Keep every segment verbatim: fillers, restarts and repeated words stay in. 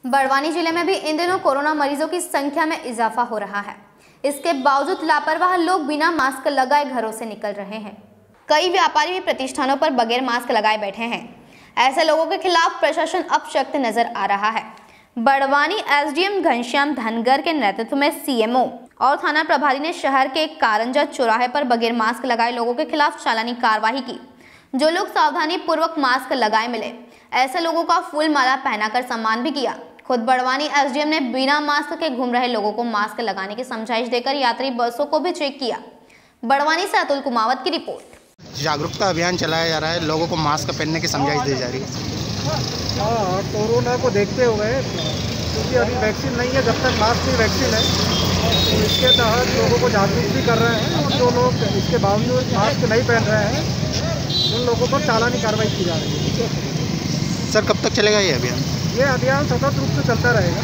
बड़वानी जिले में भी इन दिनों कोरोना मरीजों की संख्या में इजाफा हो रहा है। इसके बावजूद लापरवाह लोग बिना मास्क लगाए घरों से निकल रहे हैं। कई व्यापारी भी प्रतिष्ठानों पर बगैर मास्क लगाए बैठे हैं। ऐसे लोगों के खिलाफ प्रशासन अब सख्त नजर आ रहा है। बड़वानी एसडीएम घनश्याम धनगर के नेतृत्व में सीएमओ और थाना प्रभारी ने शहर के कारंजा चौराहे पर बगैर मास्क लगाए लोगों के खिलाफ चालानी कार्रवाई की। जो लोग सावधानी पूर्वक मास्क लगाए मिले, ऐसे लोगों का फूल माला पहनाकर सम्मान भी किया। खुद बड़वानी एसडीएम ने बिना मास्क के घूम रहे लोगों को मास्क लगाने की समझाइश देकर यात्री बसों को भी चेक किया। बड़वानी से अतुल कुमावत की रिपोर्ट। जागरूकता अभियान चलाया जा रहा है, लोगों को मास्क पहनने की समझाइश दी जा रही है। हाँ, कोरोना को देखते हुए, क्योंकि अभी वैक्सीन नहीं है, जब तक मास्क की वैक्सीन है, तो इसके तहत लोगों को जागरूक भी कर रहे हैं। और जो लोग इसके बावजूद मास्क नहीं पहन रहे हैं, उन लोगों पर चालानी कार्रवाई की जा रही है। सर, कब तक चलेगा ये अभियान? ये अभियान सतत रूप से चलता रहेगा।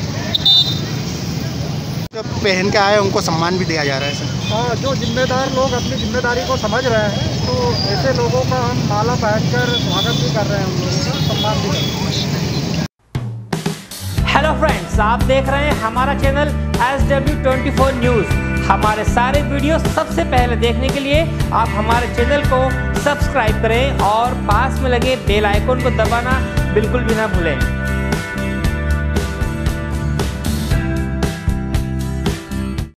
तो पहन के आए उनको सम्मान भी दिया जा रहा है सर। हाँ, जो जिम्मेदार लोग अपनी जिम्मेदारी को समझ रहे हैं, तो ऐसे लोगों का हम माला पहनकर स्वागत भी कर रहे हैं, उन लोगों का सम्मान भी कर रहे हैं। हेलो फ्रेंड्स, आप देख रहे हैं हमारा channel S W twenty four news. हमारे सारे वीडियो सबसे पहले देखने के लिए आप हमारे चैनल को सब्सक्राइब करें और पास में लगे बेल आइकन को दबाना बिल्कुल भी ना भूलें।